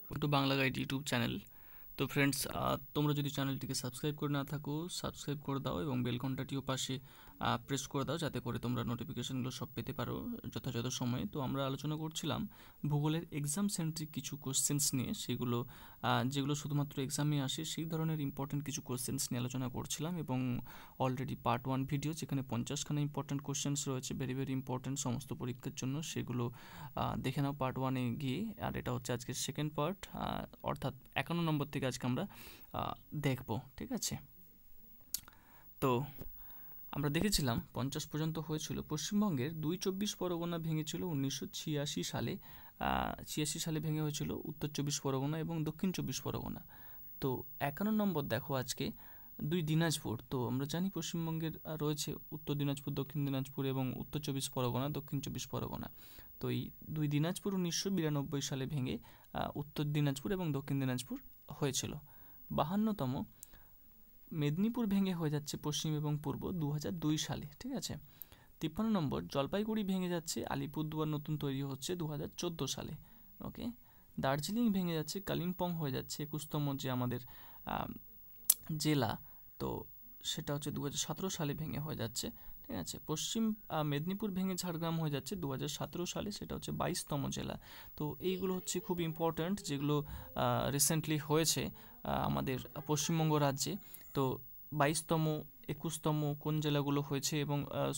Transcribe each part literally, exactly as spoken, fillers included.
Two Bangla guide YouTube channel. তো friends, তোমরা যদি চ্যানেলটিকে সাবস্ক্রাইব করে না থাকো, সাবস্ক্রাইব করে দাও এবং বেল ঘন্টাটিও পাশে প্রেস করে দাও, যাতে করে তোমরা নোটিফিকেশনগুলো সব পেতে পারো যথাযথ সময়ে। তো আমরা আলোচনা করছিলাম ভূগোলের এক্সাম সেন্ট্রিক কিছু কোশ্চেন্স নিয়ে, সেগুলো যেগুলো শুধুমাত্র এক্সামে আসে সেই ধরনের ইম্পর্টেন্ট কিছু কোশ্চেন্স নিয়ে আলোচনা করছিলাম। এবং অলরেডি পার্ট ওয়ান ভিডিও, যেখানে পঞ্চাশখানা ইম্পর্টেন্ট কোশ্চেন্স রয়েছে, ভেরি ভেরি ইম্পর্টেন্ট সমস্ত পরীক্ষার জন্য, সেগুলো দেখে নাও পার্ট ওয়ানে গিয়ে। আর এটা হচ্ছে আজকের সেকেন্ড পার্ট, অর্থাৎ একান্ন নম্বর থেকে আজকে আমরা দেখব। ঠিক আছে, তো আমরা দেখেছিলাম পঞ্চাশ পর্যন্ত হয়েছিল। পশ্চিমবঙ্গের দুই চব্বিশ পরগনা ভেঙেছিল উনিশশো ছিয়াশি সালে ছিয়াশি সালে ভেঙে হয়েছিল উত্তর চব্বিশ পরগনা এবং দক্ষিণ চব্বিশ পরগনা। তো একান্ন নম্বর দেখো আজকে দুই দিনাজপুর। তো আমরা জানি পশ্চিমবঙ্গের রয়েছে উত্তর দিনাজপুর, দক্ষিণ দিনাজপুর এবং উত্তর চব্বিশ পরগনা, দক্ষিণ চব্বিশ পরগনা। তো এই দুই দিনাজপুর উনিশশো বিরানব্বই সালে ভেঙে উত্তর দিনাজপুর এবং দক্ষিণ দিনাজপুর হয়েছিল। বাহান্নতম মেদিনীপুর ভেঙে হয়ে যাচ্ছে পশ্চিম এবং পূর্ব দু হাজার দুই সালে। ঠিক আছে, তিপ্পান্ন নম্বর জলপাইগুড়ি ভেঙে যাচ্ছে আলিপুরদুয়ার নতুন তৈরি হচ্ছে দু হাজার চোদ্দো সালে। ওকে, দার্জিলিং ভেঙে যাচ্ছে কালিম্পং হয়ে যাচ্ছে একুশতম যে আমাদের জেলা, তো সেটা হচ্ছে দু হাজার সতেরো সালে ভেঙে হয়ে যাচ্ছে। ঠিক আছে, পশ্চিম মেদিনীপুর ভেঙে ঝাড়গ্রাম হয়ে যাচ্ছে দু হাজার সতেরো সালে, সেটা হচ্ছে বাইশতম জেলা। তো এইগুলো হচ্ছে খুব ইম্পর্ট্যান্ট, যেগুলো রিসেন্টলি হয়েছে আমাদের পশ্চিমবঙ্গ রাজ্যে। তো বাইশতম, একুশতম কোন জেলাগুলো হয়েছে এবং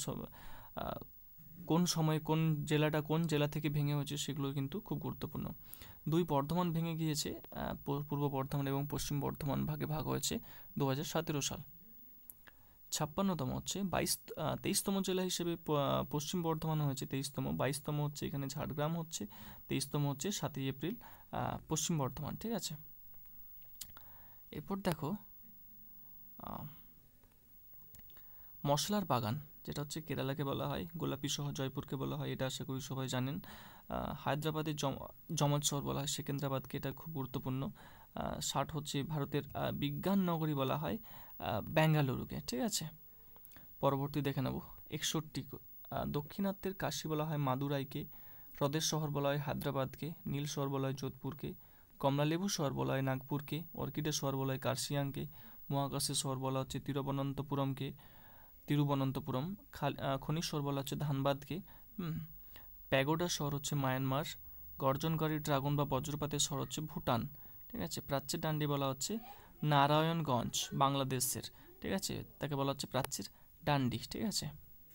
কোন সময় কোন জেলাটা কোন জেলা থেকে ভেঙে হয়েছে, সেগুলো কিন্তু খুব গুরুত্বপূর্ণ। দুই বর্ধমান ভেঙে গিয়েছে, পূর্ব বর্ধমান এবং পশ্চিম বর্ধমান ভাগে ভাগ হয়েছে দু হাজার সতেরো সাল। ছাপ্পান্নতম হচ্ছে বাইশ তেইশতম জেলা হিসেবে পশ্চিম বর্ধমান হয়েছে তেইশতম, বাইশতম হচ্ছে এখানে ঝাড়গ্রাম হচ্ছে, তেইশতম হচ্ছে সাতই এপ্রিল পশ্চিম বর্ধমান। ঠিক আছে, এরপর দেখো মশলার বাগান, যেটা হচ্ছে কেরালাকে বলা হয়, গোলাপি শহর জয়পুরকে বলা হয়, এটা আশা করি সবাই জানেন। হায়দ্রাবাদের জমজ শহর বলা হয় সেকেন্দ্রাবাদকে, এটা খুব গুরুত্বপূর্ণ। ষাট হচ্ছে ভারতের বিজ্ঞান নগরী বলা হয় বেঙ্গালুরুকে। ঠিক আছে, পরবর্তী দেখে নেব একষট্টি দক্ষিণাত্যের কাশী বলা হয় মাদুরাইকে, হ্রদের শহর বলা হয় হায়দ্রাবাদকে, নীল শহর বলা হয় যোধপুরকে, কমলালেবু শহর বলা হয় নাগপুরকে, অর্কিডের শহর বলা হয় কার্শিয়াংকে, মহাকাশের শহর বলা হচ্ছে তিরুবনন্তপুরমকে তিরুবনন্তপুরম খনিজ শহর বলা হচ্ছে ধানবাদকে, হুম প্যাগোডা শহর হচ্ছে মায়ানমার, গর্জনকারী ড্রাগন বা বজ্রপাতের শহর হচ্ছে ভুটান। ঠিক আছে, প্রাচ্যের ডান্ডি বলা হচ্ছে নারায়ণগঞ্জ বাংলাদেশের। ঠিক আছে, তাকে বলা হচ্ছে প্রাচ্যের ডান্ডি। ঠিক আছে,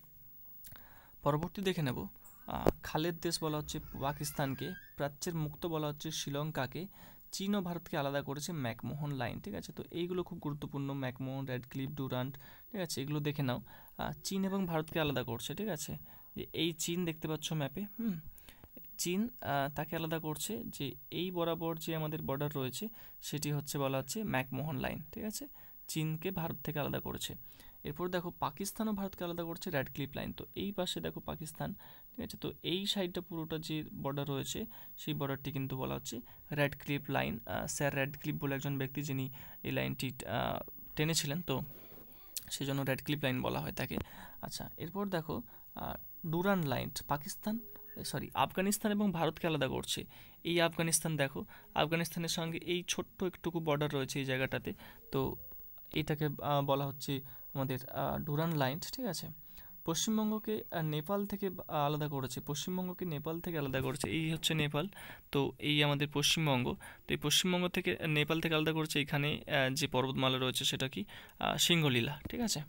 পরবর্তী দেখে নেব খালের দেশ বলা হচ্ছে পাকিস্তানকে, প্রাচ্যের মুক্ত বলা হচ্ছে শ্রীলঙ্কাকে, চীন ও ভারতকে আলাদা করেছে ম্যাকমোহন লাইন। ঠিক আছে, তো এইগুলো খুব গুরুত্বপূর্ণ, ম্যাকমোহন, রেড ক্লিফ, ডুরান্ট। ঠিক আছে, এগুলো দেখে নাও। চীন এবং ভারতকে আলাদা করছে। ঠিক আছে, যে এই চীন দেখতে পাচ্ছ ম্যাপে, হুম চীন তাকে আলাদা করছে, যে এই বরাবর যে আমাদের বর্ডার রয়েছে সেটি হচ্ছে বলা হচ্ছে ম্যাকমোহন লাইন। ঠিক আছে, চীনকে ভারত থেকে আলাদা করেছে। এরপর দেখো পাকিস্তান ও ভারতকে আলাদা করছে রেড ক্লিফ লাইন। তো এই পাশে দেখো পাকিস্তান। ঠিক আছে, তো এই সাইডটা পুরোটা যে বর্ডার রয়েছে সেই বর্ডারটি কিন্তু বলা হচ্ছে Radcliffe line. Sir Radcliffe বলে একজন ব্যক্তি, যিনি এই লাইনটি টেনেছিলেন, তো সেই জন্য রেড ক্লিফ লাইন বলা হয় তাকে। আচ্ছা, এরপর দেখো Durand line Pakistan sorry Afghanistan এবং ভারতকে আলাদা করছে। এই আফগানিস্তান দেখো, আফগানিস্তানের সঙ্গে এই ছোট্ট একটুকু বর্ডার রয়েছে এই জায়গাটাতে, তো এটাকে বলা হচ্ছে আমাদের ডুরান্ট লাইন। ঠিক আছে, পশ্চিমবঙ্গকে নেপাল থেকে আলাদা করেছে, পশ্চিমবঙ্গকে নেপাল থেকে আলাদা করেছে, এই হচ্ছে নেপাল। তো এই আমাদের পশ্চিমবঙ্গ, তো এই পশ্চিমবঙ্গ থেকে নেপাল থেকে আলাদা করেছে এখানে যে পর্বতমালা রয়েছে সেটা কি সিংহলীলা। ঠিক আছে,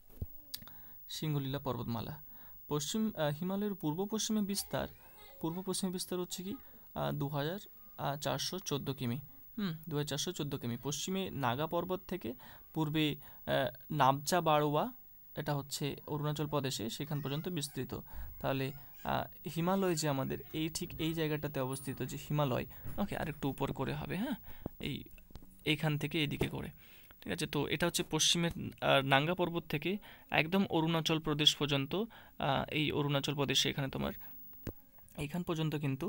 সিংহলীলা পর্বতমালা। পশ্চিম হিমালয়ের পূর্ব পশ্চিমে বিস্তার, পূর্ব পশ্চিমে বিস্তার হচ্ছে কি দু হাজার চারশো চোদ্দো কিমি। হুম দু হাজার চারশো চোদ্দো কিমি। পশ্চিমে নাগা পর্বত থেকে পূর্বে নাবজা বারোয়া, এটা হচ্ছে অরুণাচল প্রদেশে, সেখান পর্যন্ত বিস্তৃত। তাহলে হিমালয় যে আমাদের এই ঠিক এই জায়গাটাতে অবস্থিত যে হিমালয়, ওকে আরেকটু উপর করে হবে, হ্যাঁ এই এইখান থেকে এইদিকে করে। ঠিক আছে, তো এটা হচ্ছে পশ্চিমের নাঙ্গা পর্বত থেকে একদম অরুণাচল প্রদেশ পর্যন্ত, এই অরুণাচল প্রদেশে এখানে তোমার এইখান পর্যন্ত কিন্তু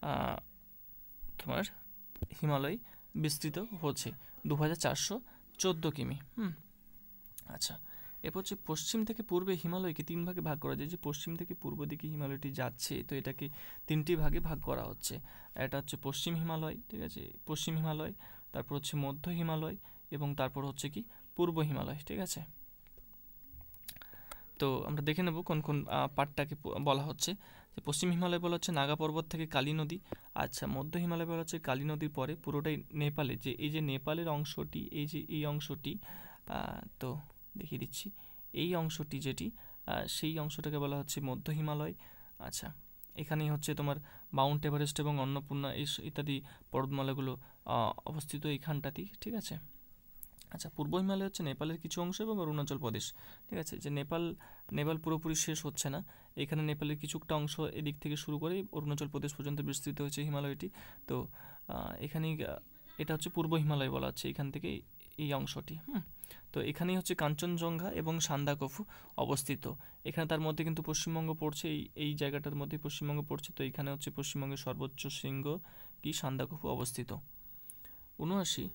তোমার হিমালয় বিস্তৃত হচ্ছে দু হাজার চারশো চোদ্দো কিমি। হুম আচ্ছা, এরপর হচ্ছে পশ্চিম থেকে পূর্বে হিমালয়কে তিন ভাগে ভাগ করা যায়, যে পশ্চিম থেকে পূর্ব দিকে হিমালয়টি যাচ্ছে, তো এটাকে তিনটি ভাগে ভাগ করা হচ্ছে। এটা হচ্ছে পশ্চিম হিমালয়, ঠিক আছে, পশ্চিম হিমালয়, তারপর হচ্ছে মধ্য হিমালয় এবং তারপর হচ্ছে কি পূর্ব হিমালয়, ঠিক আছে। তো আমরা দেখে নেব কোন কোন পার্টটাকে বলা হচ্ছে। যে পশ্চিম হিমালয় বলা হচ্ছে নাগা পর্বত থেকে কালী নদী। আচ্ছা, মধ্য হিমালয় বলা হচ্ছে কালী নদীর পরে পুরোটাই নেপালে, যে এই যে নেপালের অংশটি, এই যে এই অংশটি, তো দেখিয়ে দিচ্ছি, এই অংশটি যেটি সেই অংশটাকে বলা হচ্ছে মধ্য হিমালয়। আচ্ছা, এখানেই হচ্ছে তোমার মাউন্ট এভারেস্ট এবং অন্নপূর্ণা এই ইত্যাদি পর্বতমালাগুলো অবস্থিত এইখানটাতেই, ঠিক আছে। আচ্ছা, পূর্ব হিমালয় হচ্ছে নেপালের কিছু অংশ এবং অরুণাচল প্রদেশ, ঠিক আছে। যে নেপাল নেপাল পুরোপুরি শেষ হচ্ছে না, এখানে নেপালের কিছুটা অংশ এদিক থেকে শুরু করে অরুণাচল প্রদেশ পর্যন্ত বিস্তৃত হয়েছে হিমালয়টি। তো এখানেই এটা হচ্ছে পূর্ব হিমালয় বলা হচ্ছে, এখান থেকে এই অংশটি। হুম তো এখানেই হচ্ছে কাঞ্চনজঙ্ঘা এবং সান্দাকফু অবস্থিত। এখানে তার মধ্যে কিন্তু পশ্চিমবঙ্গ পড়ছে, এই এই জায়গাটার মধ্যে পশ্চিমবঙ্গ পড়ছে। তো এখানে হচ্ছে পশ্চিমবঙ্গের সর্বোচ্চ শৃঙ্গ কি সান্দাকফু অবস্থিত। উনআশি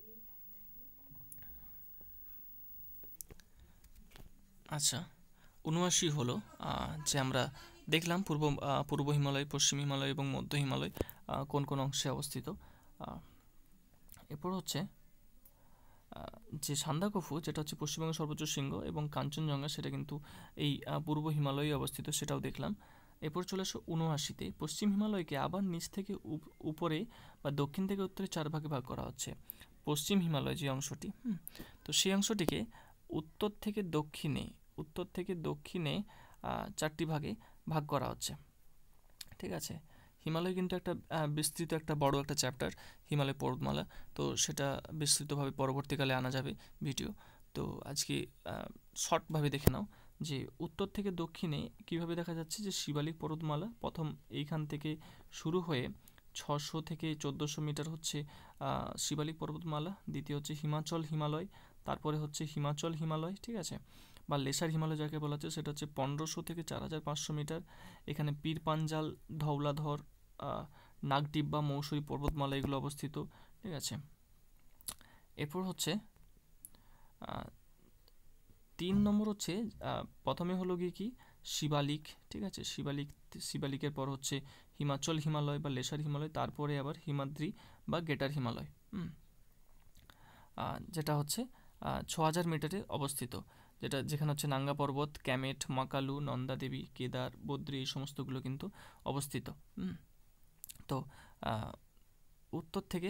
আচ্ছা উনআশি হলো যে আমরা দেখলাম পূর্ব পূর্ব হিমালয়, পশ্চিম হিমালয় এবং মধ্য হিমালয় কোন কোন অংশে অবস্থিত। এরপর হচ্ছে যে সান্দাকফু, যেটা হচ্ছে পশ্চিমবঙ্গের সর্বোচ্চ শৃঙ্গ, এবং কাঞ্চনজঙ্ঘা সেটা কিন্তু এই পূর্ব হিমালয়ে অবস্থিত, সেটাও দেখলাম। এরপর চলে আসো উনআশিতে, পশ্চিম হিমালয়কে আবার নিচ থেকে উপরে বা দক্ষিণ থেকে উত্তরে চার ভাগে ভাগ করা হচ্ছে। পশ্চিম হিমালয় যে অংশটি, হুম তো সেই অংশটিকে উত্তর থেকে দক্ষিণে উত্তর থেকে দক্ষিণে চারটি ভাগে ভাগ করা হচ্ছে, ঠিক আছে। হিমালয় কিন্তু একটা বিস্তৃত একটা বড় একটা চ্যাপ্টার, হিমালয় পর্বতমালা, তো সেটা বিস্তৃতভাবে পরবর্তীকালে আনা যাবে ভিডিও। তো আজকে শর্টভাবে দেখে নাও যে উত্তর থেকে দক্ষিণে কিভাবে দেখা যাচ্ছে যে শিবালিক পর্বতমালা প্রথম এইখান থেকে শুরু হয়ে ছশো থেকে চোদ্দোশো মিটার হচ্ছে শিবালিক পর্বতমালা, দ্বিতীয় হচ্ছে হিমাচল হিমালয়, তারপরে হচ্ছে হিমাচল হিমালয়, ঠিক আছে, বা লেসার হিমালয় যাকে বলা হচ্ছে, সেটা হচ্ছে পনেরোশো থেকে চার হাজার পাঁচশো মিটার। এখানে পীর পাঞ্জাল, ধৌলাধর, নাগটিব্বা, মৌসুরী পর্বতমালা এগুলো অবস্থিত, ঠিক আছে। এরপর হচ্ছে তিন নম্বর হচ্ছে প্রথমে হলো গিয়ে কি শিবালিক, ঠিক আছে, শিবালিক শিবালিকের পর হচ্ছে হিমাচল হিমালয় বা লেসার হিমালয়, তারপরে আবার হিমাদ্রি বা গেটার হিমালয়, হুম যেটা হচ্ছে ছ হাজার মিটারে অবস্থিত, যেটা যেখানে হচ্ছে নাঙ্গা পর্বত, ক্যামেট, মাকালু, নন্দা দেবী, কেদার, বদ্রী এই সমস্তগুলো কিন্তু অবস্থিত। হুম তো উত্তর থেকে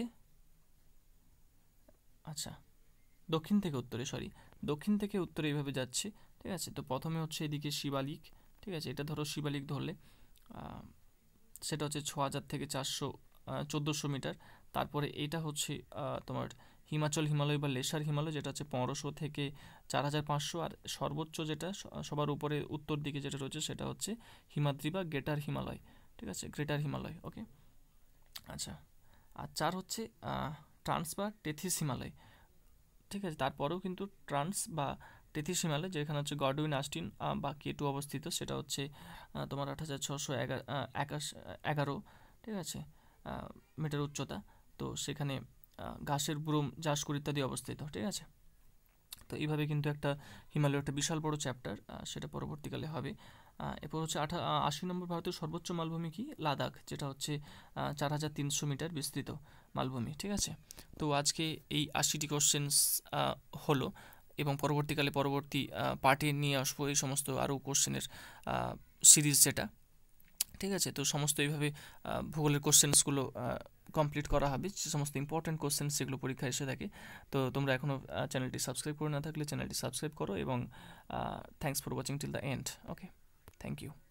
আচ্ছা দক্ষিণ থেকে উত্তরে সরি দক্ষিণ থেকে উত্তরে এইভাবে যাচ্ছে, ঠিক আছে। তো প্রথমে হচ্ছে এদিকে শিবালিক, ঠিক আছে, এটা ধরো শিবালিক ধরলে সেটা হচ্ছে ছ হাজার থেকে চারশো চোদ্দোশো মিটার। তারপরে এটা হচ্ছে তোমার হিমাচল হিমালয় বা লেসার হিমালয়, যেটা হচ্ছে পনেরোশো থেকে চার হাজার পাঁচশো। আর সর্বোচ্চ যেটা সবার উপরে উত্তর দিকে যেটা রয়েছে সেটা হচ্ছে হিমাদ্রি বা গ্রেটার হিমালয়, ঠিক আছে, গ্রেটার হিমালয়, ওকে। আচ্ছা, আর চার হচ্ছে ট্রান্স বা টেথিস হিমালয়, ঠিক আছে। তারপরেও কিন্তু ট্রান্স বা টেথিস হিমালয়, যেখানে হচ্ছে গডউইন আস্টিন বা কেটু অবস্থিত, সেটা হচ্ছে তোমার আট হাজার ছশো এগারো একাশ এগারো ঠিক আছে মিটার উচ্চতা। তো সেখানে ঘাসের ব্রুম, জাসকুর ইত্যাদি অবস্থিত, ঠিক আছে। তো এইভাবে কিন্তু একটা হিমালয় একটা বিশাল বড় চ্যাপ্টার, সেটা পরবর্তীকালে হবে। এরপর হচ্ছে আঠা আশি নম্বর ভারতের সর্বোচ্চ মালভূমি কি লাদাখ, যেটা হচ্ছে চার হাজার তিনশো মিটার বিস্তৃত মালভূমি, ঠিক আছে। তো আজকে এই আশিটি কোশ্চেন্স হলো, এবং পরবর্তীকালে পরবর্তী পার্টে নিয়ে আসবো এই সমস্ত আরও কোশ্চেনের সিরিজ, যেটা ঠিক আছে। তো সমস্ত এইভাবে ভূগোলের কোশ্চেন্সগুলো কমপ্লিট করা হবে, যে সমস্ত ইম্পর্টেন্ট কোশ্চেন সেগুলো পরীক্ষায় এসে থাকে। তো তোমরা এখনও চ্যানেলটি সাবস্ক্রাইব করে না থাকলে চ্যানেলটি সাবস্ক্রাইব করো, এবং thanks for watching till the end, okay, thank you.